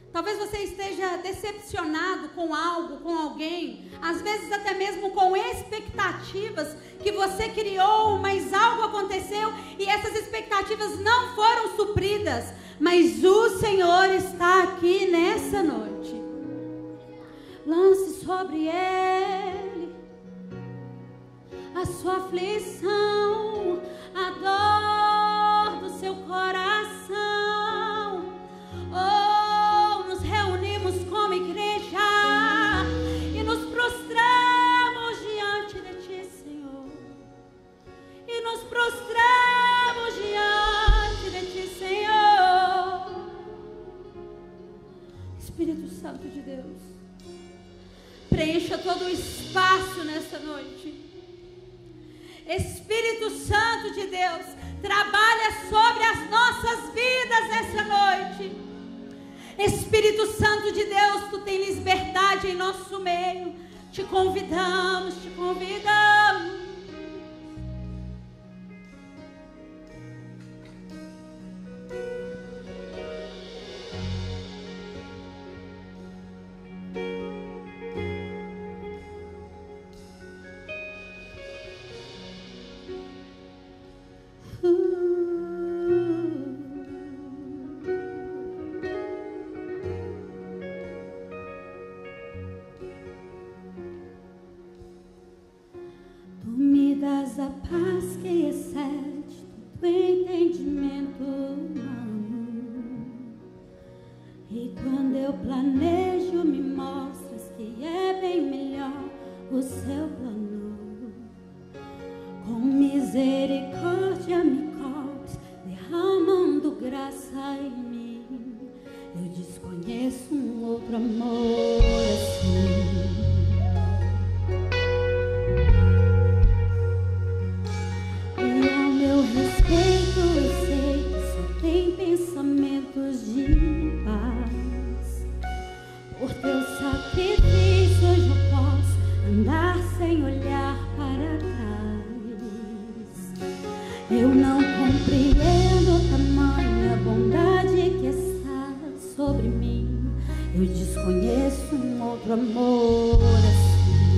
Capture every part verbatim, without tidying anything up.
Talvez você esteja decepcionado com algo, com alguém, às vezes até mesmo com expectativas que você criou, mas algo aconteceu e essas expectativas não foram supridas. Mas o Senhor está aqui nessa noite. Lance sobre Ele a sua aflição, a dor do seu coração. Oh, nos reunimos como igreja e nos prostramos diante de Ti, Senhor. E nos prostramos diante de Ti, Senhor. Espírito Santo de Deus, preencha todo o espaço nessa noite. Espírito Santo de Deus, trabalha sobre as nossas vidas essa noite. Espírito Santo de Deus, Tu tens liberdade em nosso meio. Te convidamos, te convidamos. A paz que excede todo entendimento humano. E quando eu planejo, me mostras que é bem melhor o seu plano. Com misericórdia me cobres, derramando graça em mim. Eu desconheço um outro amor assim. Eu sei que só tem pensamentos de paz. Por teu sacrifício hoje eu posso andar sem olhar para trás. Eu não compreendo tamanha bondade que está sobre mim. Eu desconheço um outro amor assim.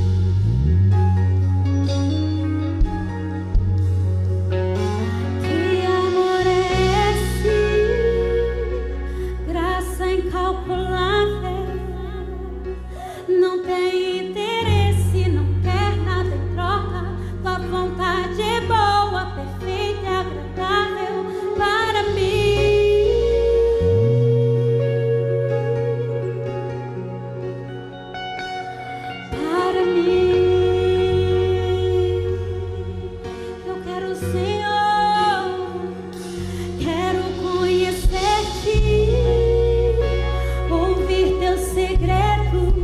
Não tem interesse, não quer nada em troca. Tua vontade é boa, perfeita e agradável para mim. Para mim, eu quero o Senhor, quero conhecer-te, ouvir teus segredos.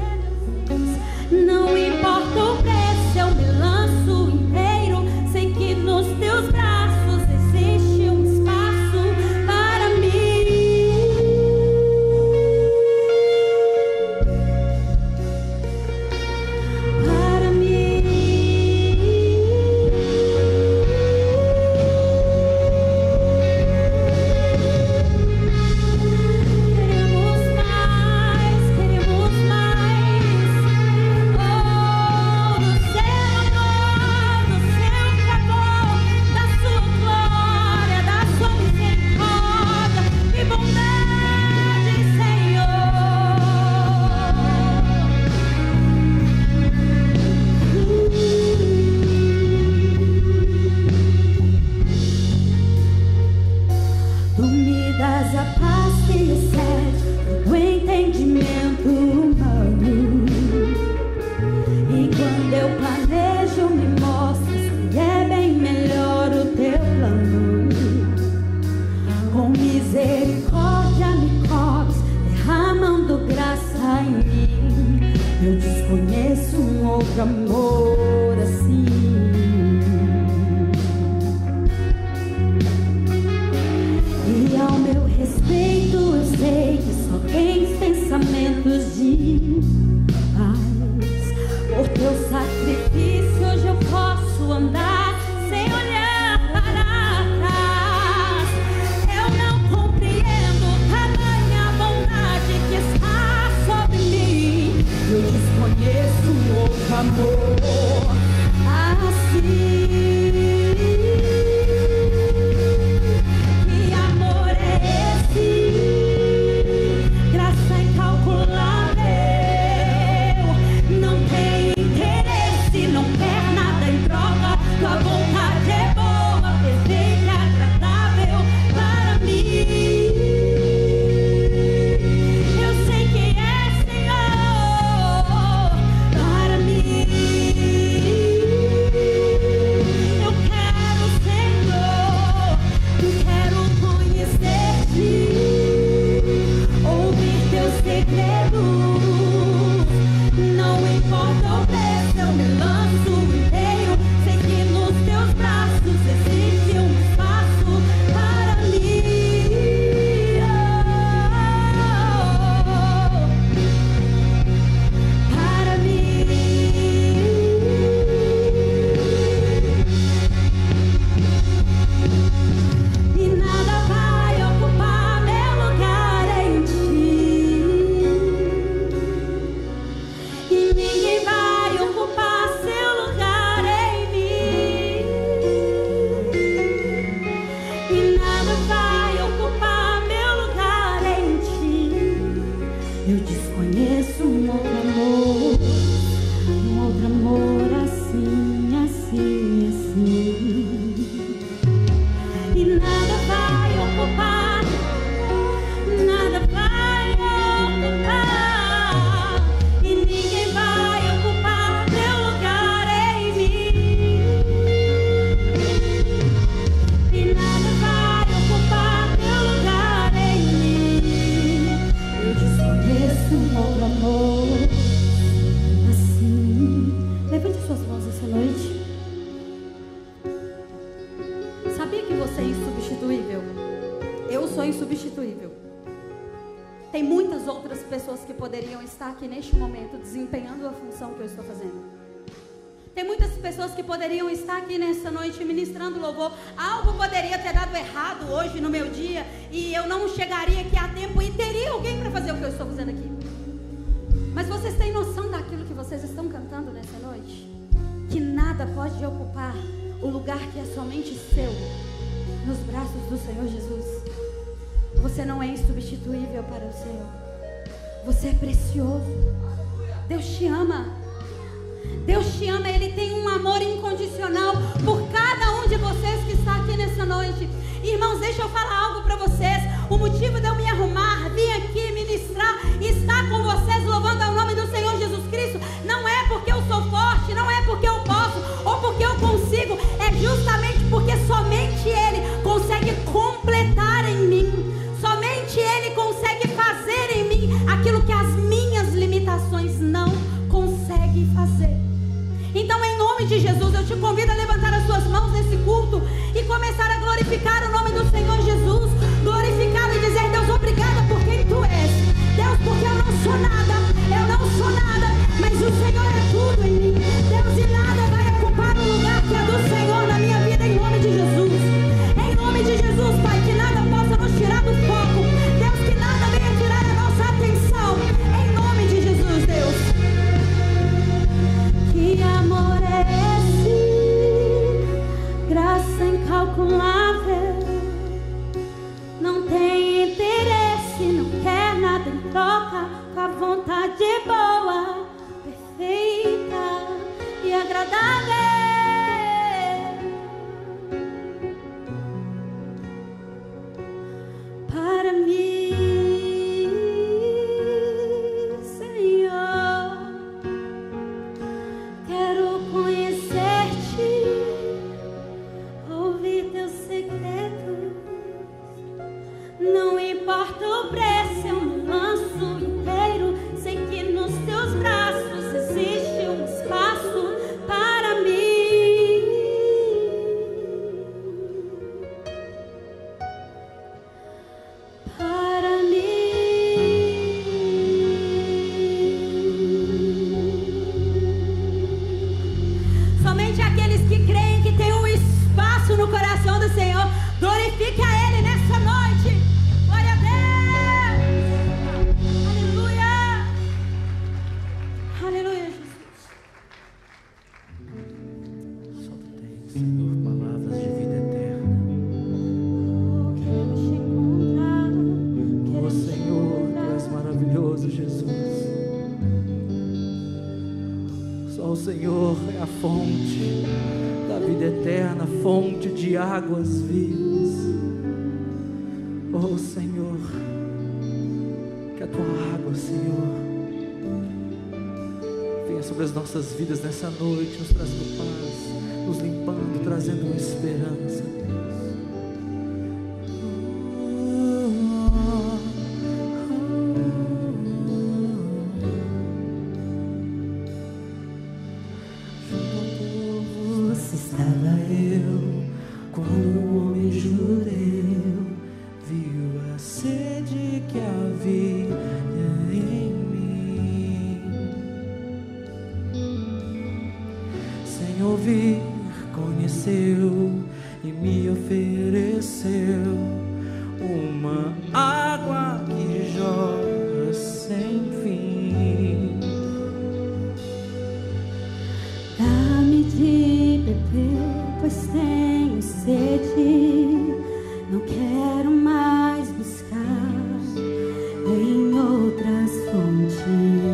Não importa o preço, eu me lanço inteiro. Sei que nos teus braços existe um espaço para mim. Para mim. Queremos mais, queremos mais. A paz que excede o entendimento humano. E quando eu planejo, me mostras que é bem melhor o teu plano. Com misericórdia me cobres, derramando graça em mim. Eu desconheço um outro amor assim. E ao meu respeito eu sei que só tens pensamentos de paz. Por teu sacrifício hoje eu posso andar sem olhar para trás. Eu não compreendo tamanha bondade Tem muitas outras pessoas que poderiam estar aqui neste momento desempenhando a função que eu estou fazendo. Tem muitas pessoas que poderiam estar aqui nessa noite ministrando louvor. Algo poderia ter dado errado hoje no meu dia e eu não chegaria aqui a tempo e teria alguém para fazer o que eu estou fazendo aqui. Mas vocês têm noção daquilo que vocês estão cantando nessa noite? Que nada pode ocupar o lugar que é somente seu nos braços do Senhor Jesus. Você não é insubstituível para o Senhor. Você é precioso. Deus te ama. Deus te ama, Ele tem um amor incondicional por cada um de vocês que está aqui nessa noite. Irmãos, deixa eu falar algo para vocês. O motivo de eu me arrumar, vir aqui ministrar e estar com vocês louvando ao nome do Senhor Jesus Cristo, não é porque eu sou forte, não é porque eu posso ou porque eu consigo, é justamente porque somente Ele consegue completar em mim, somente Ele consegue fazer em mim aquilo que as minhas limitações não conseguem fazer. Então, em nome de Jesus, eu te convido a levantar as suas mãos nesse culto e começar a glorificar o nome do Senhor Jesus. Glorificá-lo e dizer: Deus, obrigada por quem Tu és. Deus, porque eu não sou nada, eu não sou nada, mas o Senhor é tudo em mim. Deus, e nada vai ocupar o lugar que é do Senhor na minha vida, em nome de Jesus. Em nome de Jesus, Pai, que nada possa nos tirar do foco. Deus, que nada venha tirar a nossa atenção. Em nome de Jesus, Deus. Que amor é esse? Graça incalculável. Não tem interesse, não quer nada em troca. Com a vontade boa, perfeita e agradável. Para mim, Senhor, quero conhecer-te, ouvir teus segredos. Não importa o preço, eu me lanço inteiro. Sei que nos teus braços existe um espaço para mim. Para mim. Somente aqueles que creem que tem um espaço no coração do Senhor, glorifique a Ele nessa noite. Glória a Deus. Aleluia. Aleluia, Jesus. Só Tu tens, Senhor, palavras de vida eterna. Oh, queremos te encontrar. Ó Queremos te Senhor, Tu encontrar. és maravilhoso, Jesus. Só o Senhor é a fonte da vida eterna, fonte de águas vivas. Oh Senhor, que a Tua água, Senhor, venha sobre as nossas vidas nessa noite, nos trazendo paz, nos limpando, trazendo uma esperança, Deus. Você estava eu, quando o homem jureu, viu a sede que havia em mim. Sem ouvir, conheceu e me ofereceu uma água que jorra sem fim. Dá-me de beber, pois tenho sede. Não quero mais buscar em outras fontes.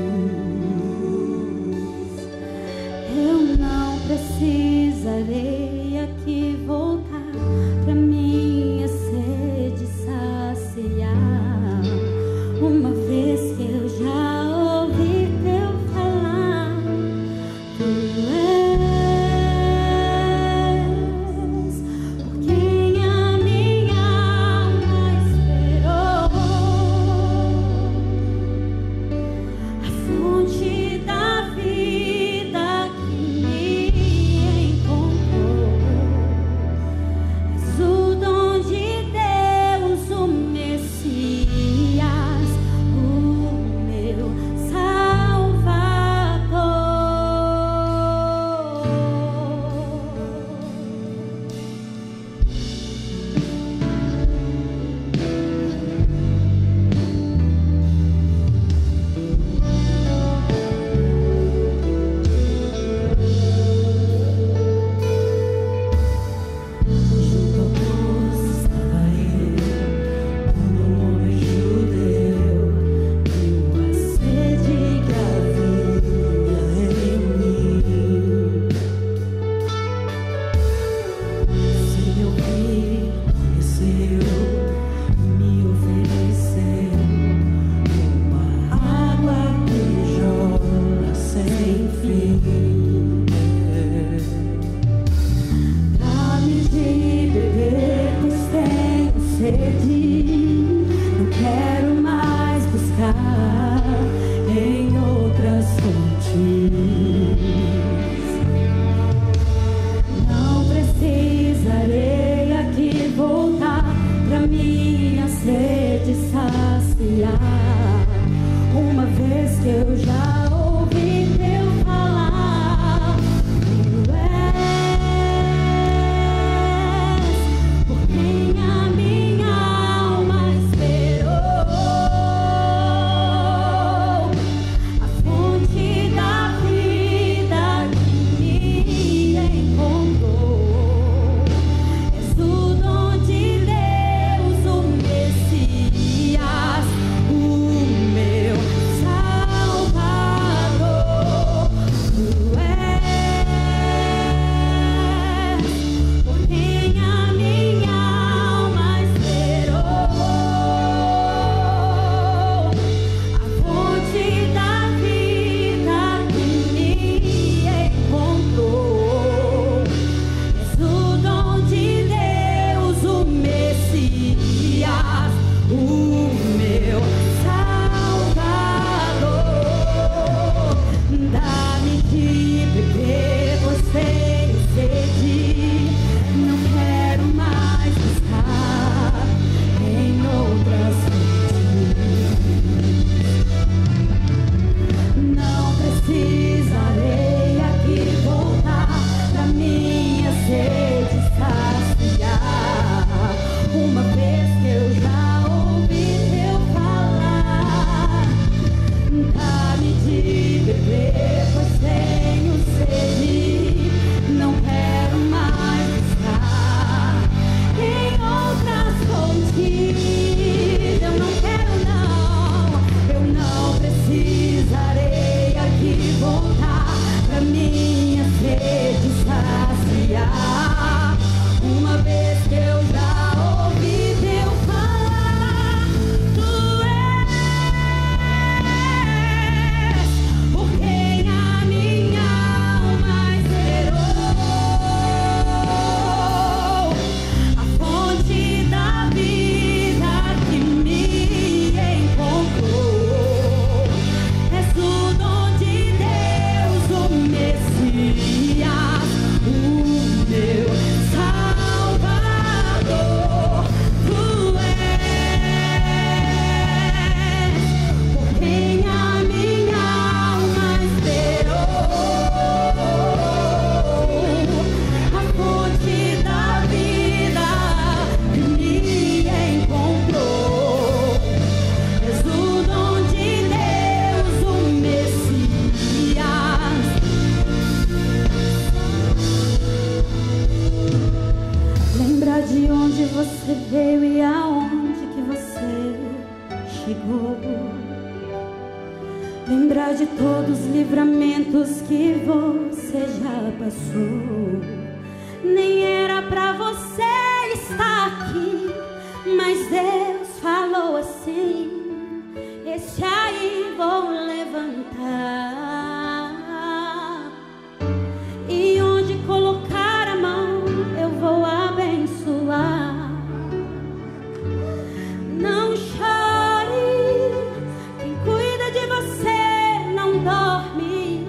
Eu não precisarei aqui voltar pra minha sede saciar. Uma vez que eu já ouvi Teu falar, Tu és por quem a minha alma esperou. fim. Dá-me de beber, pois tenho sede. Não quero mais buscar em outras fontes. Não precisarei aqui voltar pra minha sede saciar. Uma vez que eu já ouvi teu falar, tu és por quem a minha alma esperou, a fonte da vida que me encontrou. És o dom de Deus, o Messias, o meu Salvador. Tu és por quem a minha alma esperou, a fonte da vida que me encontrou. És o dom de Deus, o Messias, o meu Salvador. Dá-me de beber, pois tenho sede. Não quero mais buscar em outras fontes. Não precisarei aqui voltar pra minha sede saciar. Uma vez que eu já ouvi teu falar, dá-me de beber, pois tenho sede. Não quero mais buscar em outras fontes. Eu não quero, não, eu não precisarei aqui voltar pra minha sede saciar. Uma vez que eu já ouvi teu falar, tu és por quem a minha alma esperou, a fonte da vida que me encontrou. És o dom de Deus, o Messias, o meu Salvador. Tu és por quem a minha alma esperou, a fonte da vida que me encontrou. És o dom de Deus, o Messias. Lembra de onde você veio e aonde que você chegou. Lembra de todos os livramentos que você já passou. Nem era pra você estar aqui, mas Deus falou assim: esse aí vou levantar, e onde colocar a mão eu vou abençoar. Não chore, quem cuida de você não dorme.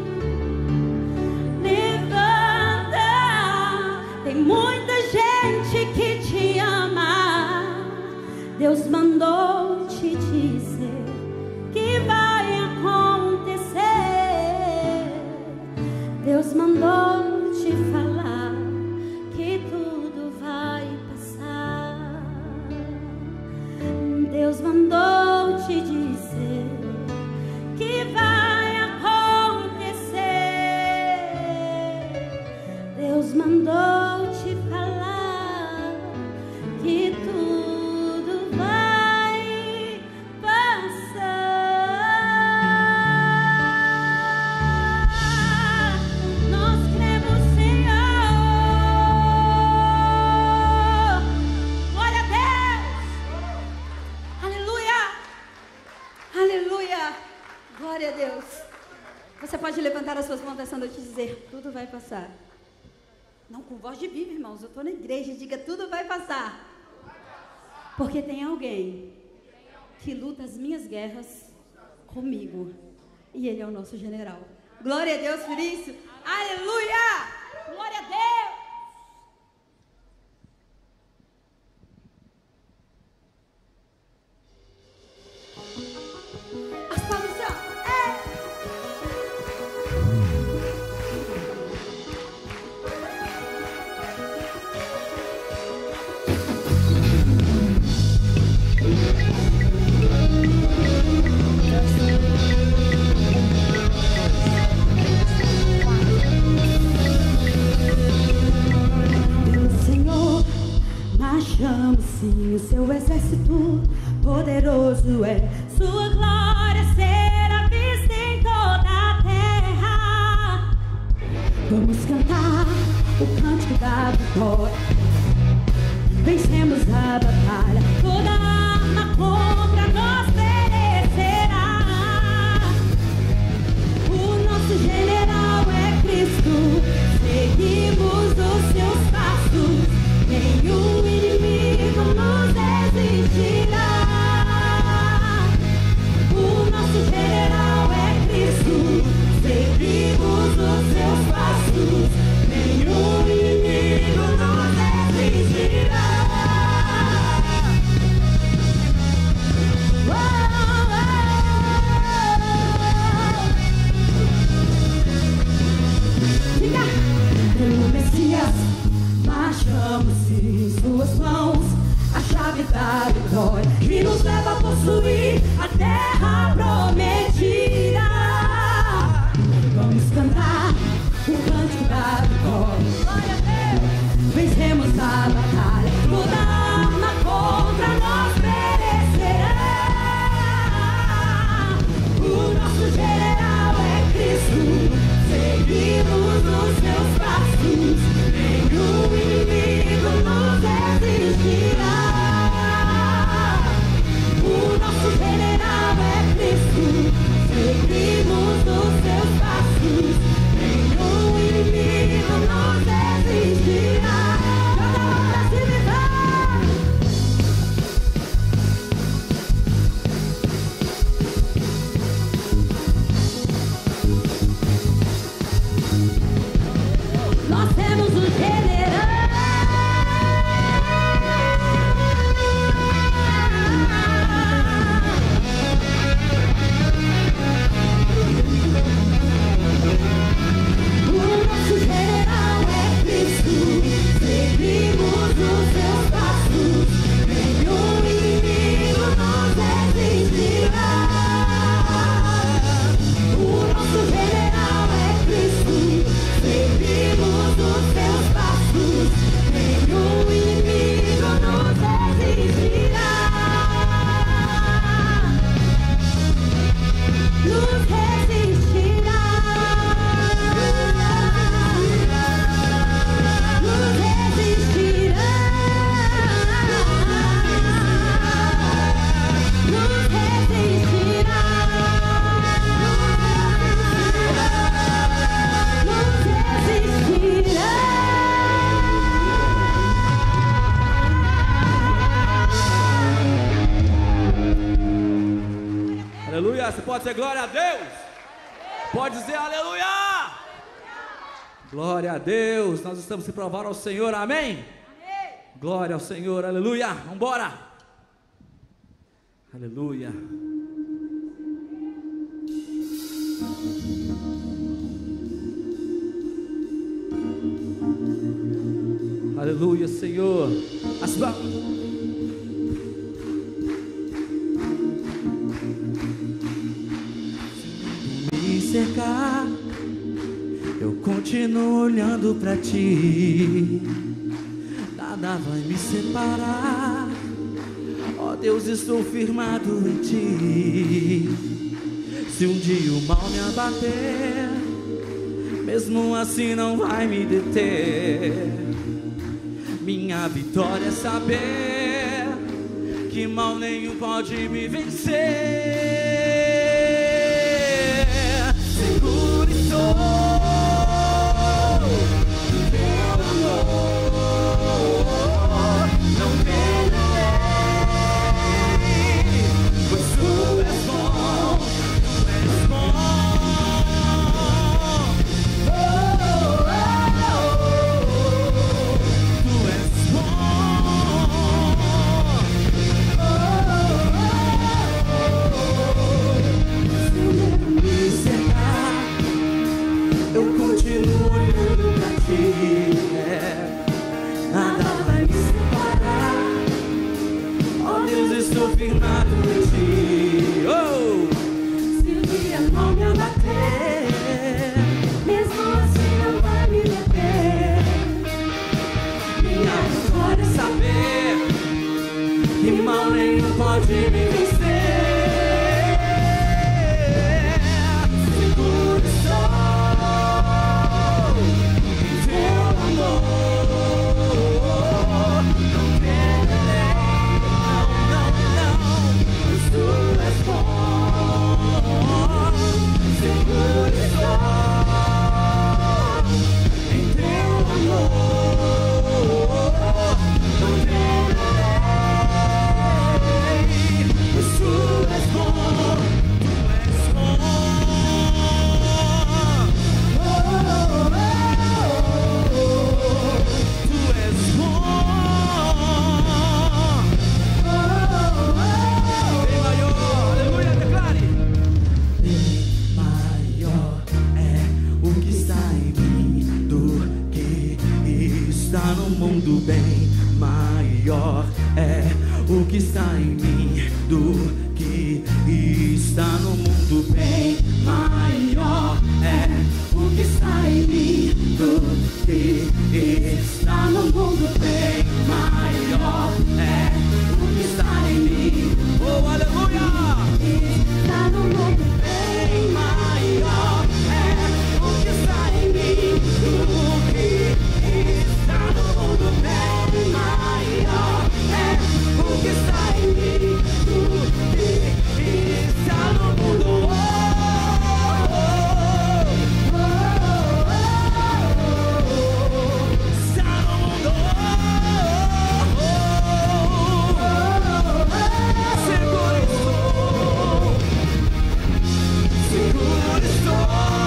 Levanta, tem muita gente que te ama. Deus mandou te dizer que vai acontecer. Deus mandou te falar que tudo vai passar. Deus mandou te dizer que vai acontecer. Deus mandou te falar que tudo vai passar. Nós cremos, Senhor. Glória a Deus. Aleluia. Aleluia. Glória a Deus. Você pode levantar as suas mãos essa noite e dizer: tudo vai passar. Não com voz de viva, irmãos. Eu estou na igreja. Diga: tudo vai passar. Porque tem alguém que luta as minhas guerras comigo. E Ele é o nosso general. Glória a Deus por isso. Aleluia! Glória a Deus! As palmas, é. Marchamos sim, o seu exército poderoso é. Sua glória será vista em toda a terra. Vamos cantar o cântico da vitória. Vencemos a batalha, toda arma contra nós perecerá. O nosso general é Cristo, seguimos os seus passos. Nenhum inimigo nos resistirá. O nosso general é Cristo, seguimos os seus passos. Nenhum inimigo nos resistirá. Oh, oh, oh. Fica pelo Messias. Marchamos em suas mãos a chave da vitória que nos leva a possuir a terra prometida. Vamos cantar o cântico da vitória. Glória a Deus. Vencemos a batalha, toda arma contra nós perecerá. O nosso general é Cristo, seguimos os seus passos. Nenhum inimigo nos resistirá. O nosso general é Cristo, seguimos os seus passos. Nenhum inimigo nos resistirá. Cada hora se livrar. Nós temos um general. O nosso general é Cristo, seguimos os seus passos. Nenhum inimigo nos resistirá. O nosso general é Cristo, seguimos os seus passos. Nenhum inimigo nos resistirá. Nos resistirá. Nos resistirá. Nos resistirá. Nos resistirá. Aleluia, você pode dizer glória a Deus? Pode dizer aleluia! Glória a Deus, nós estamos se provar ao Senhor, amém? Glória ao Senhor, aleluia, vamos embora! Aleluia! Aleluia, Senhor, as mãos. Cercar, eu continuo olhando pra ti, nada vai me separar, ó Deus, estou firmado em ti. Se um dia o mal me abater, mesmo assim não vai me deter. Minha vitória é saber que mal nenhum pode me vencer. Seguro impossível em você. Seguro estou em teu amor. Não temerei, não, não, não, pois tu és bom. Seguro estou em teu amor. Não temerei, pois tu és bom. Tu és bom. Oh, oh, oh, oh. Tu és bom. Oh, oh, oh. Bem maior, aleluia, declare. Bem maior é o que está em mim do que está no mundo. Bem maior é o que está em mim do que está no mundo. Bem maior é o que está em mim do que está no mundo. Bem maior é o que está em mim. Oh, aleluia! Está no mundo. Bem maior é o que está em mim do que está no mundo. Bem maior é o que está em mim do que está no mundo. Oh, oh, oh, oh, oh, está no mundo. Oh, oh, oh, seguro estou, seguro estou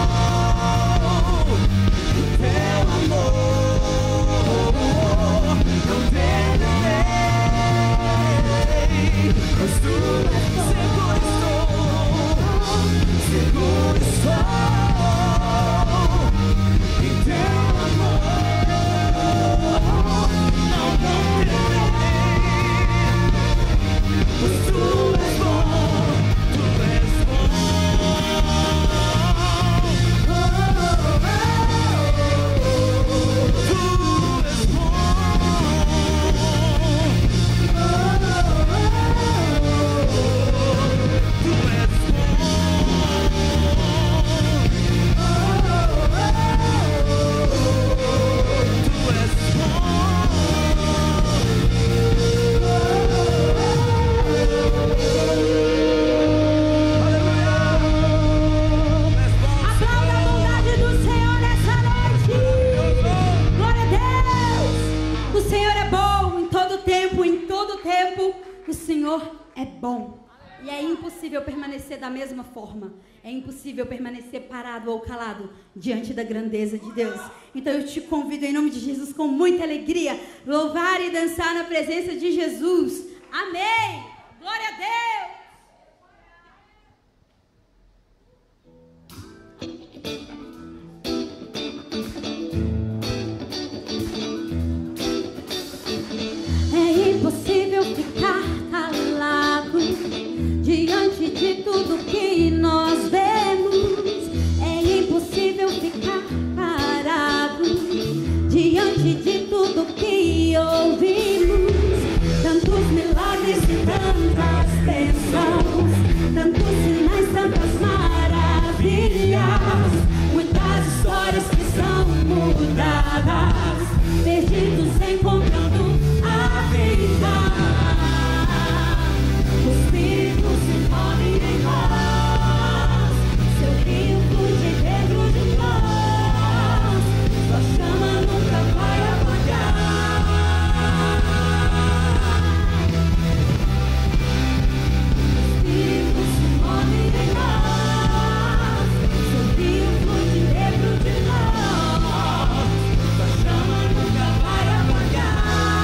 em teu amor. Não temerei, pois tu és bom. Seguro estou, seguro estou em teu amor. Não, não temerei, pois tu és bom, tu és bom. Oh, oh, oh, oh. Tu és bom. Oh, oh, oh, oh. Tu és bom. é bom. E é impossível permanecer da mesma forma. É impossível permanecer parado ou calado diante da grandeza de Deus. Então eu te convido em nome de Jesus com muita alegria, louvar e dançar na presença de Jesus. Amém! Glória a Deus! É impossível ficar calado diante de tudo que nós vemos. É impossível ficar parado diante de tudo que ouvimos. Tantos milagres e tantas bênçãos, tantos sinais, tantas maravilhas, muitas histórias que são mudadas, perdidos encontrando a vida. O Espírito se move em nós, seu rio flui dentro de nós, sua chama nunca vai apagar. O Espírito se move em nós, seu rio flui dentro de nós, sua chama nunca vai apagar.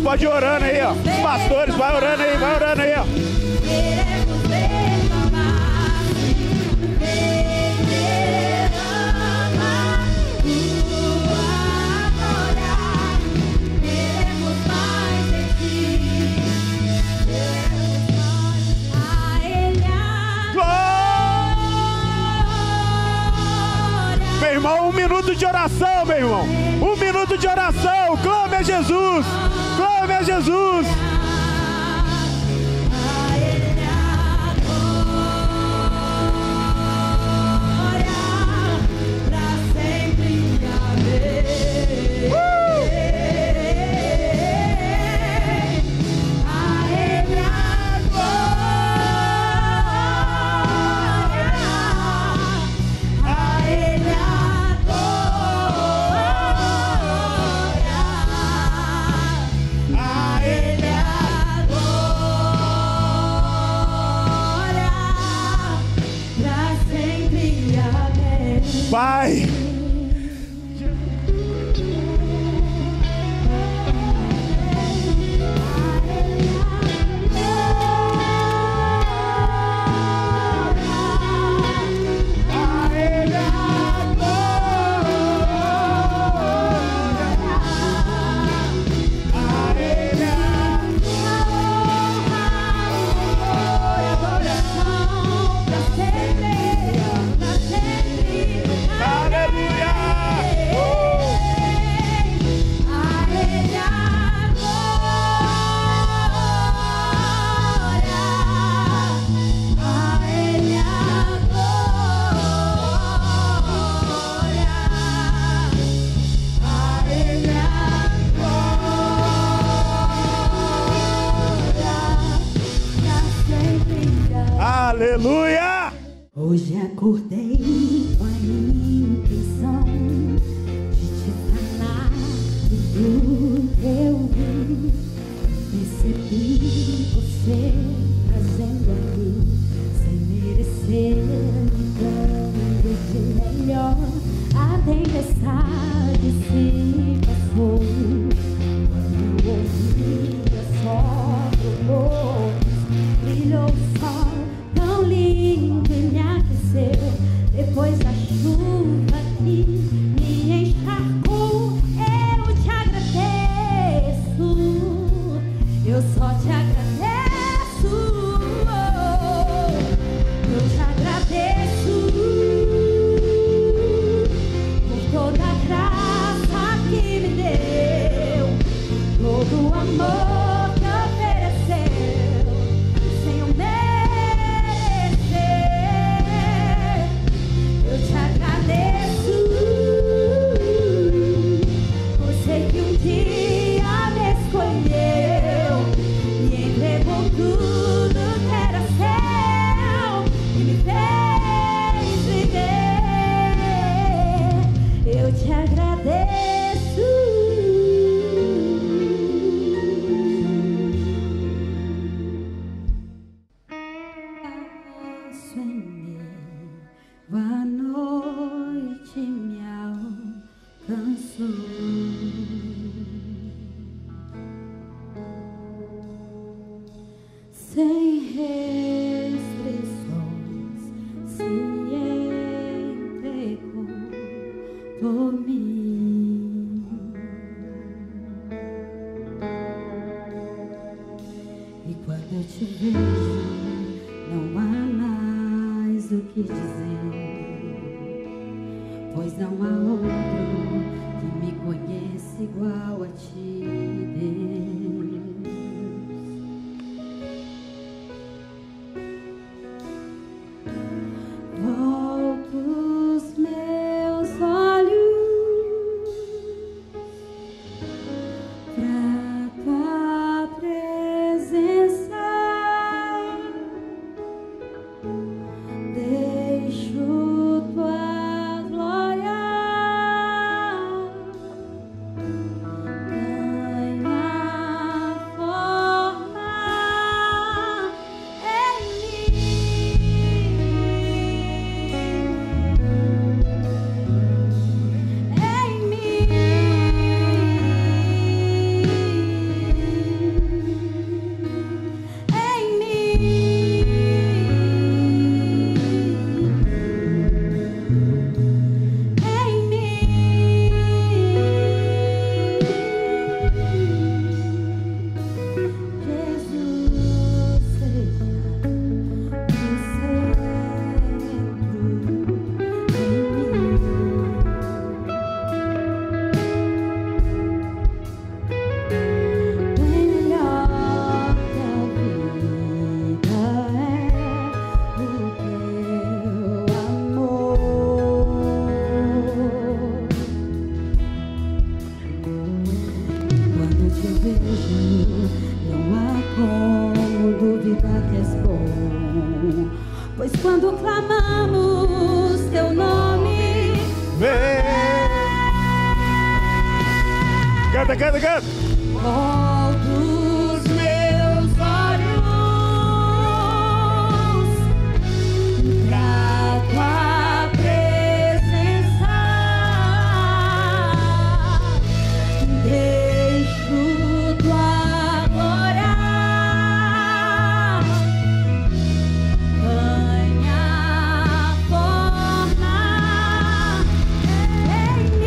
pode ir orando aí, ó. Os pastores, vai orando aí, vai orando aí, ó. Queremos derramar, derramar tua glória. Queremos mais de ti. Queremos mais a Ele a glória. Meu irmão, um minuto de oração, meu irmão. Um minuto de oração. Clame a Jesus. Clame a Jesus. A Ele a glória, pra sempre. Amém. Uh! A Ele a glória, a Ele a glória, A Ele a glória, pra sempre. Amém. Pai. Aleluia! Hoje acordei com a intenção de te falar tudo que eu vi. Percebi você trazendo a mim, sem merecer, dando de melhor. A tempestade se passou, quando eu ouvia só rumores, brilhou o sol tão lindo e me aqueceu. Depois da chuva que me encharcou, eu te agradeço, eu só te agradeço, eu te agradeço por toda a graça que me deu, todo o amor que ofereceu, sem eu merecer. Eu te agradeço, por sei que um dia me escolheu e entregou tudo que era seu e me fez viver. Eu te agradeço. Passo em meio à noite me alcançou. Sem restrições se entregou por mim. E quando eu te vejo, não há mais o que dizer, pois não há outro que me conheça igual a ti, Deus. Volto os meus olhos pra tua presença, deixo tua glória ganhar Canta, canta, canta. Volto os meus olhos pra tua presença, deixo tua glória ganhar forma em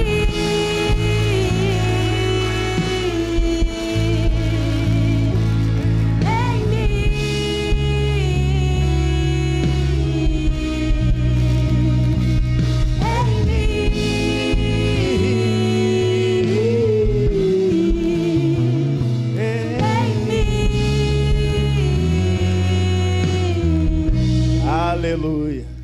Aleluia.